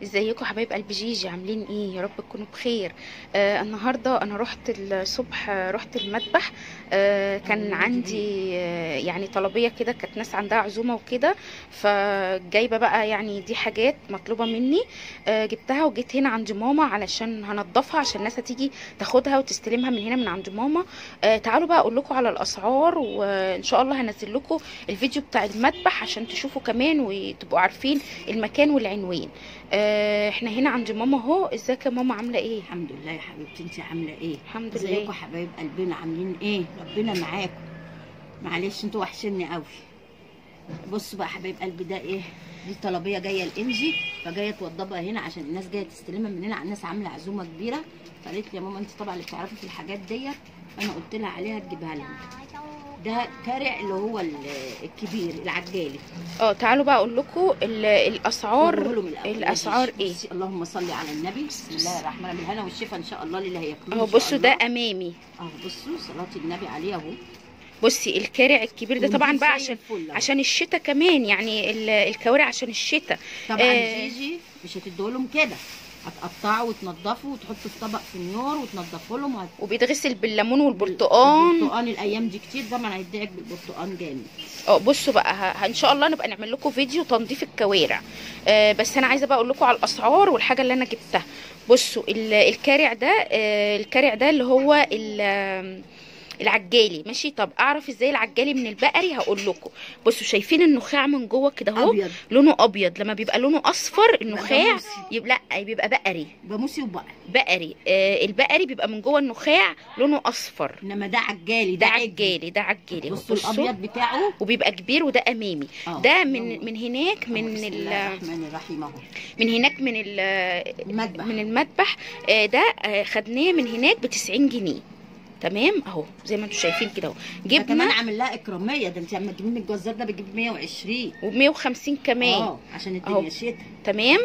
ازيكم حبايب قلب جيجي؟ عاملين ايه؟ يا رب تكونوا بخير. النهارده انا رحت الصبح، رحت المذبح. كان عندي يعني طلبيه كده، كانت ناس عندها عزومه وكده، فجايبه بقى يعني دي حاجات مطلوبه مني. جبتها وجيت هنا عند ماما علشان هنضفها، عشان الناس هتيجي تاخدها وتستلمها من هنا من عند ماما. تعالوا بقى اقول لكم على الاسعار، وان شاء الله هنزل لكم الفيديو بتاع المذبح عشان تشوفوا كمان وتبقوا عارفين المكان والعنوان. احنا هنا عند ماما اهو. ازيك يا ماما؟ عامله ايه؟ الحمد لله يا حبيبتي، انت عامله ايه؟ الحمد لله. ازيكم حبايب قلبنا؟ عاملين ايه؟ ربنا معاكم. معلش انتوا وحشني قوي. بصوا بقى حبايب قلبي، ده ايه؟ دي طلبيه جايه الانجي، فجايه توضبها هنا عشان الناس جايه تستلمها من هنا. الناس عامله عزومه كبيره، فقالت لي يا ماما انت طبعا اللي بتعرفي في الحاجات ديت، فانا قلت لها عليها تجيبها لنا. ده كارع اللي هو الكبير العجالي. تعالوا بقى اقول لكم الاسعار. الاسعار ايه؟ اللهم صل على النبي. بسم الله الرحمن الرحيم. بالهنا والشفا ان شاء الله للي هياكلوه. اهو بصوا ده امامي اهو، بصوا صلاه النبي عليه اهو. بصي الكارع الكبير ده طبعا بقى عشان الشتاء كمان، يعني الكوارع عشان الشتاء طبعا. جيجي مش هتديهولهم كده، هتقطعوا وتنضفوا وتحطوا في طبق سنيور وتنضفوا لهم وبيتغسل بالليمون والبرتقان. البرتقان الايام دي كتير طبعا هيدعك بالبرتقان جامد. بصوا بقى ان شاء الله نبقى نعمل لكم فيديو تنظيف الكوارع. بس انا عايزه بقى اقول لكم على الاسعار والحاجه اللي انا جبتها. بصوا الكارع ده، الكارع ده اللي هو العجالي. ماشي، طب اعرف ازاي العجالي من البقري؟ هقول لكم. بصوا شايفين النخاع من جوه كده اهو، لونه ابيض. لما بيبقى لونه اصفر النخاع لا بيبقى بقري. بموسي بقري. البقري بيبقى من جوه النخاع لونه اصفر، انما ده عجالي. ده عجالي. بصوا الابيض بتاعه وبيبقى كبير، وده امامي. ده من هناك من بسم الله الرحمن الرحيم اهو، من هناك من المذبح. من المذبح. ده خدناه من هناك ب90 جنيه. تمام اهو زي ما انتم شايفين كده اهو. جبنا كمان عامل لها اكراميه. ده انت لما تجيبي من الجزار ده بتجيبي 120 و150 كمان عشان الدنيا شتاء. تمام.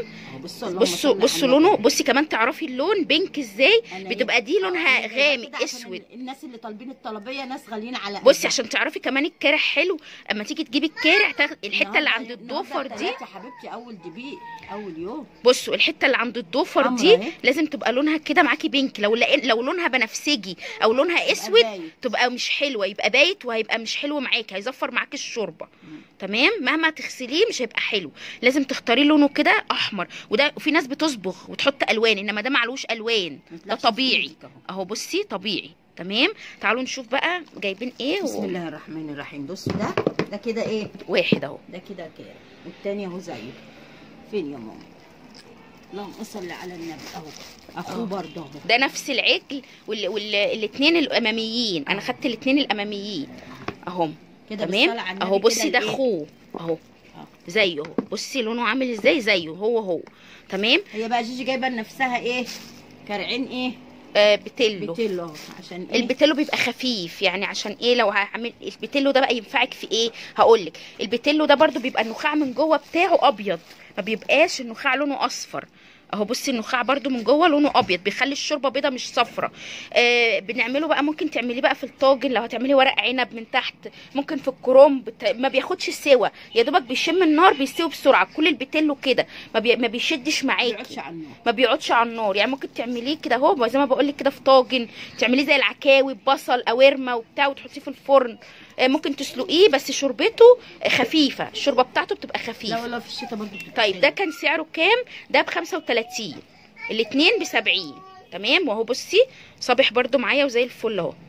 بصوا لونه. بصي كمان تعرفي اللون بينك ازاي؟ بتبقى دي لونها غامق اسود. الناس اللي طالبين الطلبيه ناس غاليين على بصي عشان تعرفي كمان الكارع حلو. اما تيجي تجيبي الكارع الحته اللي عند الضفر دي يا حبيبتي اول دبيق اول يوم. بصوا الحته اللي عند الضفر دي لازم تبقى لونها كده معاكي بينك. لو لونها بنفسجي او لونها اسود تبقى مش حلوه، يبقى بايت وهيبقى مش حلو معاكي، هيزفر معاكي الشوربه. تمام، مهما تغسليه مش هيبقى حلو. لازم تختاري لونه كده احمر. وفي ناس بتصبغ وتحط الوان، انما ده معلوش الوان، ده طبيعي اهو. بصي طبيعي. تمام، تعالوا نشوف بقى جايبين ايه. بسم الله الرحمن الرحيم. بصوا ده كده ايه؟ واحد اهو. ده كده كده، والتاني اهو زيه. فين يا ماما؟ اللهم صل على النبي اهو. اخوه برضه اهو. ده نفس العجل والاثنين الاماميين. انا خدت الاثنين الاماميين اهم كده. تمام اهو. بصي ده اخوه اهو زيه اهو. بصي لونه عامل ازاي، زيه هو. تمام. هي بقى جيجي جايبه لنفسها ايه؟ كارعين ايه؟ بتيلو. عشان إيه؟ البتيلو بيبقى خفيف، يعني عشان ايه؟ لو هعمل البتيلو ده بقى ينفعك في ايه؟ هقولك. البتيلو ده برضو بيبقى النخاع من جوه بتاعه ابيض، ما بيبقاش النخاع لونه اصفر اهو. بصي النخاع برضو من جوه لونه ابيض، بيخلي الشوربه بيضه مش صفرة. بنعمله بقى، ممكن تعمليه بقى في الطاجن، لو هتعملي ورق عنب من تحت، ممكن في الكرنب. ما بياخدش سوا، يا دوبك بيشم النار بيستوي بسرعه. كل البتلو كده ما بيشدش معاكي، ما بيقعدش على النار. يعني ممكن تعمليه كده اهو زي ما بقول لك كده في طاجن، تعمليه زي العكاوي ببصل قوارمه وبتاع وتحطيه في الفرن. ممكن تسلقيه، بس شوربته خفيفه، الشوربه بتاعته بتبقى خفيفه. لا في الشتاء برضه. طيب ده كان سعره كام؟ ده ب35، الاثنين ب70. تمام. وهو بصي صابح برضو معايا وزي الفل اهو.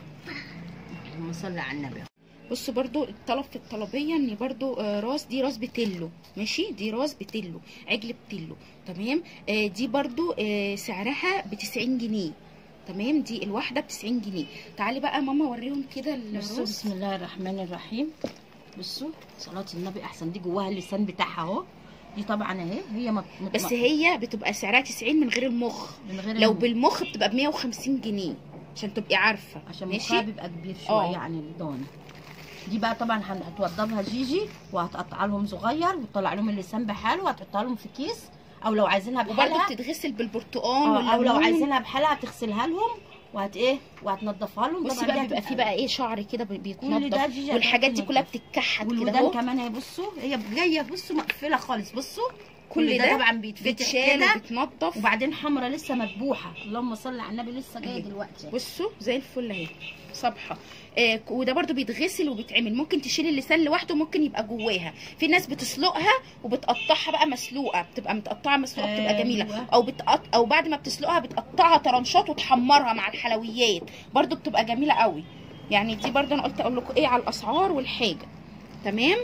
اللهم صل على النبي. بصوا برضو الطلب في الطلبيه ان برضو دي راس بتلو. ماشي، دي راس بتلو، عجل بتلو. تمام. دي برضو سعرها ب90 جنيه. تمام، دي الواحده ب90 جنيه. تعالي بقى ماما اوريهم كده الراس. بسم الله الرحمن الرحيم. بصوا صلاه النبي احسن. دي جواها اللسان بتاعها اهو. دي طبعا اهي هي بس هي بتبقى سعرها 90 من غير المخ. لو بالمخ بتبقى ب150 جنيه عشان تبقي عارفه، عشان مخها بيبقى كبير شويه عن الضاني. دي بقى طبعا هتوضبها جيجي وهتقطع لهم صغير وتطلع لهم اللسان بحاله وهتحطها لهم في كيس، او لو عايزينها بحالها وبرده بتتغسل بالبرتقال او لو عايزينها بحالها هتغسلها لهم وهتنضفها لهم. بصي بقى بيبقى فيه بقى ايه شعر كده بيتنضف، والحاجات دي كلها بتتكحت كده اهو. والودان كمان اهي. بصوا هي جايه بصوا مقفله خالص. بصوا كل ده طبعا بيتفتح بيتشال كده وبيتنضف. وبعدين حمرا لسه مذبوحه، اللهم صل على النبي، لسه جايه دلوقتي. بصوا زي الفل اهي صبحه. وده برده بيتغسل وبيتعمل. ممكن تشيل اللسان لوحده، ممكن يبقى جواها. في ناس بتسلقها وبتقطعها بقى مسلوقه، بتبقى متقطعه مسلوقه، بتبقى جميله. او بعد ما بتسلقها بتقطعها طرنشات وتحمرها مع الحلويات، برده بتبقى جميله قوي. يعني دي برده انا قلت اقول لكم ايه على الاسعار والحاجه. تمام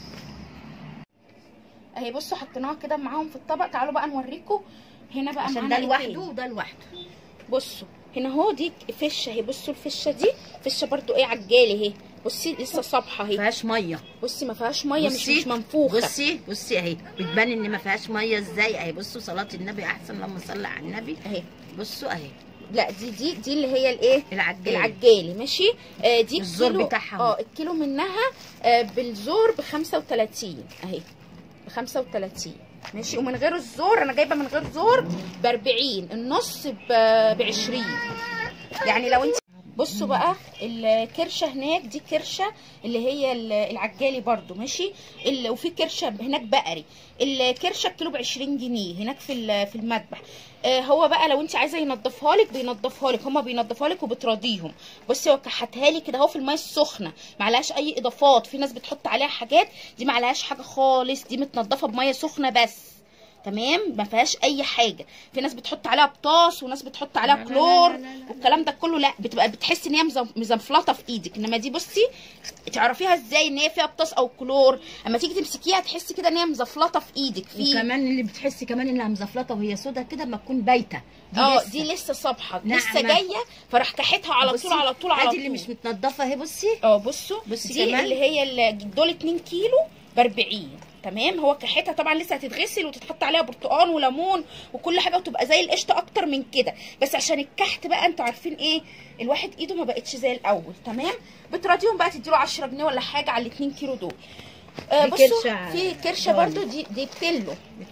اهي. بصوا حطيناها كده معاهم في الطبق. تعالوا بقى نوريكم هنا بقى عشان ده لوحده وده لوحده. بصوا هنا اهو دي فشه اهي. بصوا الفشه دي فشه برده ايه عجالي اهي. بصي لسه صبحه اهي، ما فيهاش ميه. بصي ما فيهاش ميه، مش منفوخه. بصي اهي بتبان ان ما فيهاش ميه ازاي اهي. بصوا صلاه النبي احسن، اللهم صل على النبي اهي. بصوا اهي. لا دي اللي هي الايه العجالي ماشي. دي الزور الكيلو بتاعها الكيلو منها بالزور ب 35 اهي، ب 35 ماشي. ومن غير الزور انا جايبه من غير زور ب 40، النص ب 20. يعني لو انت بصوا بقى الكرشه هناك، دي كرشه اللي هي العجالي برده ماشي. وفي كرشه هناك بقري. الكرشه الكيلو ب 20 جنيه هناك في المذبح. هو بقى لو انت عايزه ينضفها لك بينضفها لك، هما بينضفها لك وبتراضيهم. بصي هو كحتها لي كده اهو في الميه السخنه، معلهاش اي اضافات. في ناس بتحط عليها حاجات، دي معلهاش حاجه خالص، دي متنضفه بميه سخنه بس. تمام ما فيهاش اي حاجه. في ناس بتحط عليها بطاس وناس بتحط عليها كلور والكلام ده كله، لا بتبقى بتحسي ان هي مزنفلطه في ايدك. انما دي بصي تعرفيها ازاي ان هي فيها بطاس او كلور؟ اما تيجي تمسكيها تحسي كده ان هي مزفلطه في ايدك. وكمان اللي بتحسي كمان انها مزفلطه وهي سودا كده اما تكون بايته. دي لسه صبحه لسه جايه، فراح كحتها على طول على طول على طول. اللي مش متنضفه اهي بصي. بصوا دي كمان اللي هي دول 2 كيلو ب 40. تمام. هو كحتها طبعا لسه هتتغسل وتتحط عليها برتقان وليمون وكل حاجه وتبقى زي القشطه اكتر من كده، بس عشان الكحت بقى انتوا عارفين ايه، الواحد ايده ما بقتش زي الاول. تمام. بتراضيهم بقى تديله 10 جنيه ولا حاجه على ال 2 كيلو دول. بصوا في كرشه برده دي بتلو.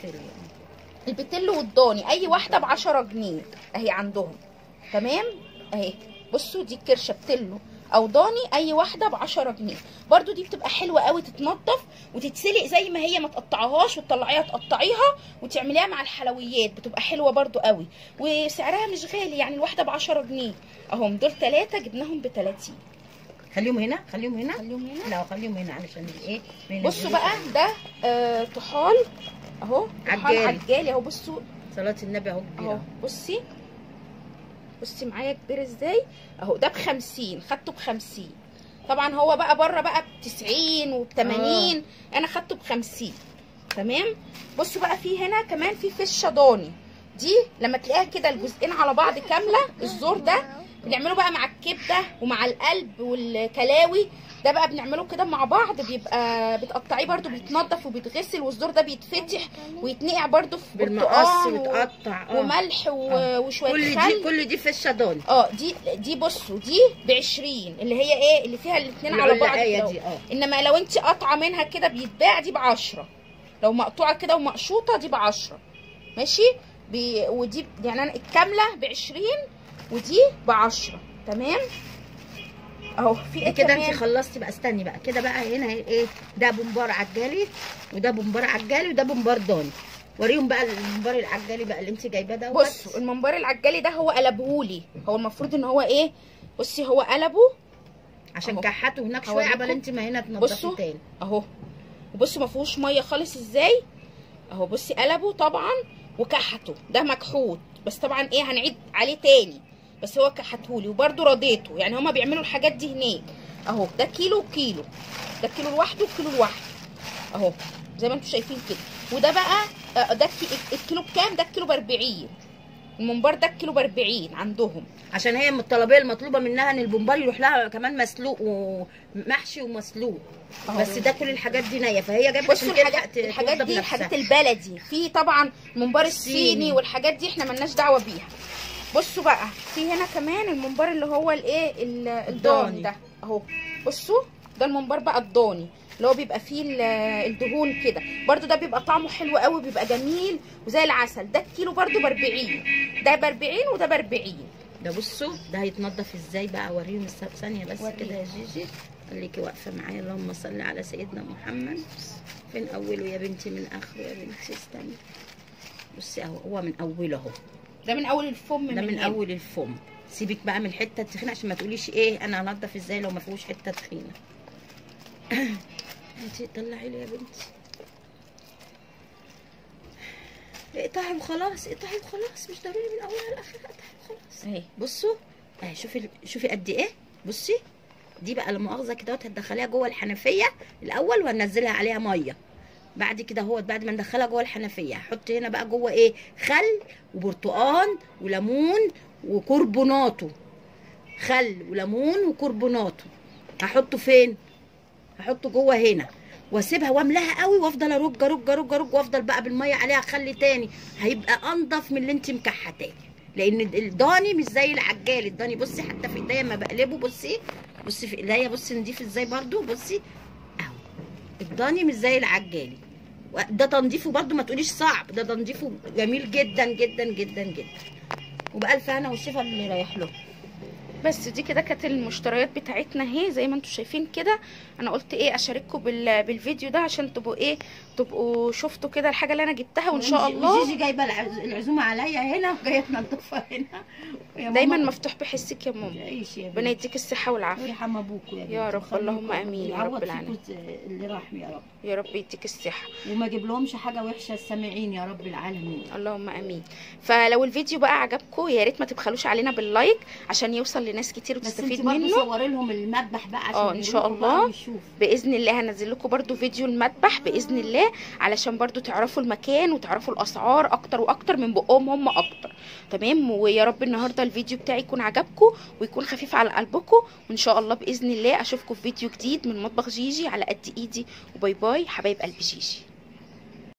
البتلو والضاني اي واحده ب 10 جنيه اهي عندهم. تمام اهي. بصوا دي الكرشه بتلو او ضاني اي واحده ب 10 جنيه. برده دي بتبقى حلوه قوي، تتنضف وتتسلق زي ما هي، ما تقطعيهاش وتطلعيها تقطعيها وتعمليها مع الحلويات، بتبقى حلوه برده قوي وسعرها مش غالي. يعني الواحده ب 10 جنيه اهم. دول 3 جبناهم ب 30. خليهم هنا لا خليهم هنا علشان ايه. بصوا بقى ده طحال اهو، طحال عجالي اهو. بصوا صلاه النبي اهو كبير. بصي معايا كبير ازاي اهو. ده ب 50، خدته ب 50. طبعا هو بقى بره بقى ب 90 وب 80، انا خدته ب 50. تمام. بصوا بقى في هنا كمان في فشه ضاني. دي لما تلاقيها كده الجزئين على بعض كامله، الزور ده بنعمله بقى مع الكبده ومع القلب والكلاوي. ده بقى بنعمله كده مع بعض، بيبقى بتقطعيه برده، بيتنضف وبيتغسل، والزور ده بيتفتح ويتنقع برده في بالمقص ويتقطع وملح وشويه خل. كل دي فشه ضاني. دي بصوا دي ب 20 اللي هي ايه اللي فيها الاثنين على بعض دي. انما لو انت قاطعه منها كده بيتباع دي ب 10. لو مقطوعه كده ومقشوطه دي ب 10 ماشي. ودي يعني انا الكامله ب 20 ودي ب 10. تمام اهو. في ايه كده انت خلصتي بقى. استني بقى كده بقى. هنا ايه ده؟ بومبار عجالي وده بومبار عجالي وده بومبار ضاني. وريهم بقى الممبار العجالي بقى اللي انت جايباه ده. بصوا الممبار العجالي ده هو قلبهولي. هو المفروض ان هو ايه، بصي هو قلبه عشان كحته هناك شويه عبال انت ما هنا تنضفي تاني اهو. وبصوا ما فيهوش ميه خالص ازاي اهو. بصي قلبه طبعا وكحته. ده مكحوت بس طبعا ايه هنعيد عليه تاني، بس هو كحتهولي وبرده رضيته. يعني هما بيعملوا الحاجات دي هناك اهو. ده كيلو وكيلو، ده كيلو لوحده وكيلو لوحده اهو زي ما انتم شايفين كده. وده بقى ده الكيلو بكام؟ ده الكيلو ب 40. الممبار ده الكيلو ب 40 عندهم، عشان هي من الطلبيه المطلوبه منها ان البومبار يروح لها كمان مسلوق ومحشي ومسلوق. بس ده كل الحاجات دي نيه، فهي جابت بصوا الحاجات دي الحاجات البلدي. في طبعا الممبار الصيني والحاجات دي احنا ملناش دعوه بيها. بصوا بقى في هنا كمان الممبار اللي هو الايه الضاني ده اهو. بصوا ده الممبار بقى الضاني اللي هو بيبقى فيه الدهون كده برده. ده بيبقى طعمه حلو قوي، بيبقى جميل وزي العسل. ده الكيلو برده ب 40. ده ب 40 وده ب 40. ده بصوا ده هيتنضف ازاي بقى. اوريهم ثانيه بس كده يا جيجي خليكي واقفه معايا. اللهم صل على سيدنا محمد. فين اوله يا بنتي من اخره يا بنتي؟ استني بصي اهو، هو من اوله اهو. ده من اول الفم، ده من اول الفم. سيبك بقى من الحته التخينه عشان ما تقوليش ايه انا هنضف ازاي لو ما فيهوش حته تخينه. انتي طلعي لي يا بنتي. اقطعي وخلاص، اقطعي وخلاص، مش ضروري من اولها لاخرها، اقطعي وخلاص. اهي بصوا اهي، شوفي قد ايه. بصي دي بقى لا مؤاخذه كده هتدخليها جوه الحنفيه الاول وهننزلها عليها ميه. بعد كده اهوت بعد ما ندخلها جوه الحنفيه هحط هنا بقى جوه ايه؟ خل وبرتقان وليمون وكربوناتو. خل وليمون وكربوناتو هحطه فين؟ هحطه جوه هنا واسيبها واملاها قوي وافضل ارج ارج ارج ارج وافضل بقى بالميه عليها خل تاني. هيبقى انضف من اللي انت مكحتاه، لان الضاني مش زي العجال. الضاني بصي حتى في ايديا ما بقلبه، بصي في ايديا بصي نضيف ازاي برضو. بصي اهو الضاني مش زي العجالي. ده تنظيفه برضو ما تقوليش صعب، ده تنظيفه جميل جدا جدا جدا جدا. وبألف هنا والشفا اللي رايح له. بس دي كده كانت المشتريات بتاعتنا اهي زي ما انتم شايفين كده. انا قلت ايه اشارككم بالفيديو ده عشان تبقوا ايه، تبقوا شفتوا كده الحاجه اللي انا جبتها. وان شاء الله جيجي جايبه العزومه عليا هنا وجايه تنضفها هنا. دايما مفتوح بحسك يا ماما. عيش يا ربنا يديك الصحه والعافيه ويرحم ابوكوا يا رب. اللهم امين يا رب العالمين. اللي راح يا رب، يا رب يديك الصحه وما اجيب لهمش حاجه وحشه السامعين يا رب العالمين. اللهم امين. فلو الفيديو بقى عجبكم يا ريت ما تبخلوش علينا باللايك عشان يوصل لناس كتير وتستفيد منه. بس انت صوري لهم المذبح بقى عشان ان شاء الله باذن الله هنزل لكم برده فيديو المذبح باذن الله، علشان برده تعرفوا المكان وتعرفوا الاسعار اكتر واكتر من بقهم هم اكتر. تمام. ويا رب النهارده الفيديو بتاعي يكون عجبكم ويكون خفيف على قلبكم، وان شاء الله باذن الله اشوفكم في فيديو جديد من مطبخ جيجي على قد ايدي. وباي باي حبايب قلب جيجي.